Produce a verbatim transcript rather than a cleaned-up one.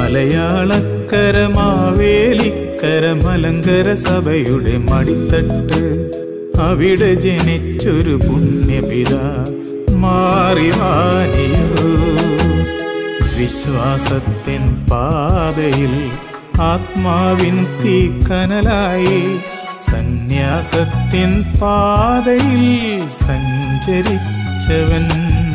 മലയാളക്കര മാവേലിക്കര മലങ്കര സഭയുടെ മടിത്തട്ട് അവിടെ ജനിച്ചൊരു പുണ്യപിത മാറിവാനിയോസ്. വിശ്വാസത്തിൻ പാതയിൽ ആത്മാവിൻ തീക്കനലായി സന്യാസത്തിൻ പാതയിൽ സഞ്ചരിച്ചവൻ.